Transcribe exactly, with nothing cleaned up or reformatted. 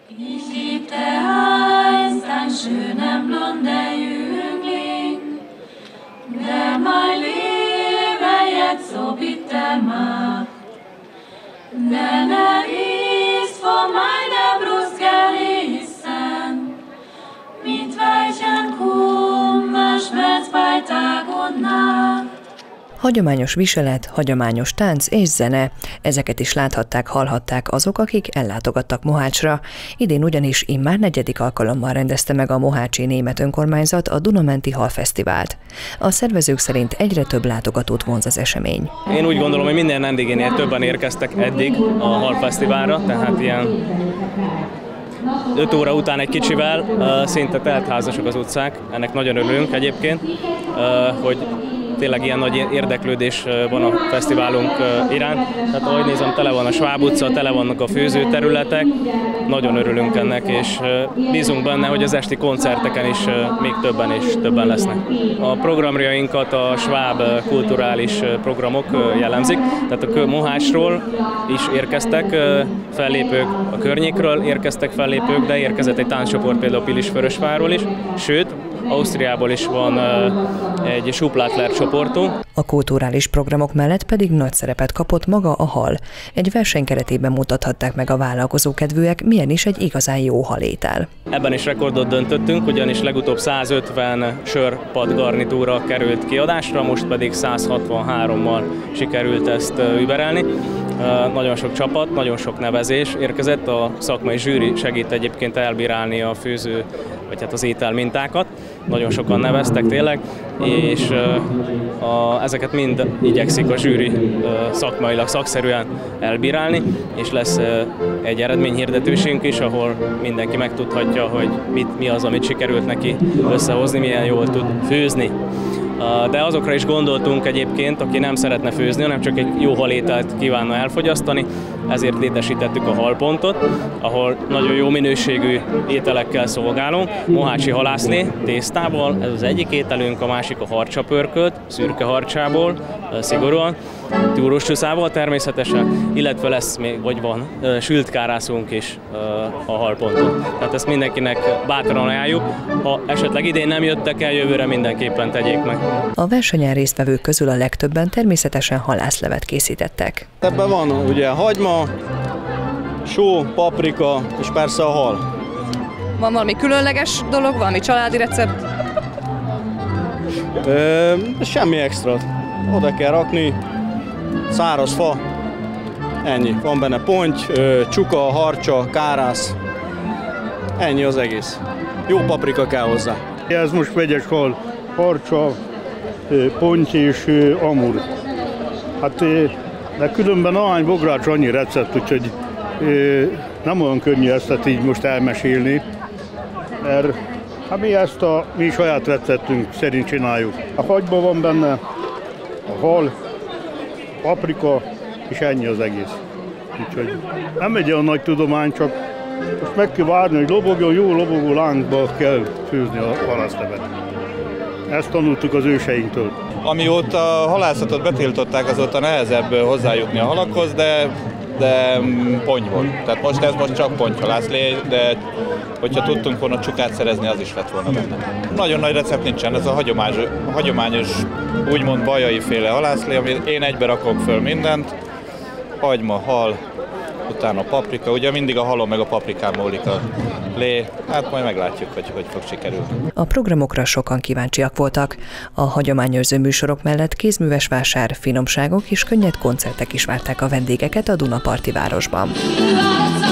Ich liebte einst ein schöner blonder Jüngling, der mein Leben jetzt so bitter macht. Denn er ist vor meiner Brust gerissen, mit welchen Kummer, Schmerz bei Tag und Nacht. Hagyományos viselet, hagyományos tánc és zene, ezeket is láthatták, hallhatták azok, akik ellátogattak Mohácsra. Idén ugyanis immár negyedik alkalommal rendezte meg a mohácsi német önkormányzat a Duna-menti Halfesztivált. A szervezők szerint egyre több látogatót vonz az esemény. Én úgy gondolom, hogy minden vendégénél többen érkeztek eddig a Halfesztiválra, tehát ilyen öt óra után egy kicsivel szinte teltházasok az utcák. Ennek nagyon örülünk egyébként, hogy tényleg ilyen nagy érdeklődés van a fesztiválunk iránt. Tehát ahogy nézem, tele van a Schwab utca, tele vannak a főzőterületek. Nagyon örülünk ennek, és bízunk benne, hogy az esti koncerteken is még többen és többen lesznek. A programjainkat a Schwab kulturális programok jellemzik, tehát a Mohácsról is érkeztek fellépők, a környékről érkeztek fellépők, de érkezett egy tánccsoport például Pilisvörösvárról is, sőt, Ausztriából is van egy Schuplattler csoportunk. A kulturális programok mellett pedig nagy szerepet kapott maga a hal. Egy verseny keretében mutathatták meg a vállalkozókedvűek, milyen is egy igazán jó halétel. Ebben is rekordot döntöttünk, ugyanis legutóbb százötven sörpad garnitúra került kiadásra, most pedig száz hatvanhárommal sikerült ezt überelni. Nagyon sok csapat, nagyon sok nevezés érkezett, a szakmai zsűri segít egyébként elbírálni a főző, vagy hát az étel mintákat. Nagyon sokan neveztek tényleg, és a, ezeket mind igyekszik a zsűri szakmailag, szakszerűen elbírálni, és lesz egy eredményhirdetőségünk is, ahol mindenki megtudhatja, hogy mit, mi az, amit sikerült neki összehozni, milyen jól tud főzni. De azokra is gondoltunk egyébként, aki nem szeretne főzni, hanem csak egy jó halételt kívánna elfogyasztani, ezért létesítettük a halpontot, ahol nagyon jó minőségű ételekkel szolgálunk. Mohácsi halászlé tésztával, ez az egyik ételünk, a másik a harcsapörkölt, szürke harcsából, szigorúan, túrós csúszával természetesen, illetve lesz még, vagy van, sült kárászunk is a halponton. Tehát ezt mindenkinek bátran ajánljuk, ha esetleg idén nem jöttek el, jövőre mindenképpen tegyék meg. A versenyen résztvevők közül a legtöbben természetesen halászlevet készítettek. Ebben van ugye hagyma, só, paprika és persze a hal. Van valami különleges dolog, valami családi recept? Ö, semmi extra. Oda kell rakni, száraz fa, ennyi. Van benne ponty, csuka, harcsa, kárász, ennyi az egész. Jó paprika kell hozzá. Ez most vegyes hal, harcsa, ponty és amur. Hát, de különben ahány bogrács annyi recept, úgyhogy nem olyan könnyű ezt így most elmesélni. Mert hát mi ezt a mi saját receptünk szerint csináljuk. A hagyma van benne, a hal, paprika, és ennyi az egész. Úgyhogy nem egy olyan nagy tudomány, csak most meg kell várni, hogy lobogjon, jó lobogó lángba kell főzni a halászlevet. Ezt tanultuk az őseinktől. Amióta a halászatot betiltották, azóta nehezebb hozzájutni a halakhoz, de, de ponty volt. Tehát most ez most csak pontyhalászlé, de hogyha tudtunk volna csukát szerezni, az is lett volna benne. Nagyon nagy recept nincsen, ez a hagyományos, hagyományos úgymond bajai féle halászlé, amit én egybe rakom föl mindent, hagyma, hal, utána paprika, ugye mindig a halom meg a paprikán múlik a lé, hát majd meglátjuk, hogy hogy fog sikerülni. A programokra sokan kíváncsiak voltak. A hagyományőrző műsorok mellett kézműves vásár, finomságok és könnyed koncertek is várták a vendégeket a Dunaparti városban.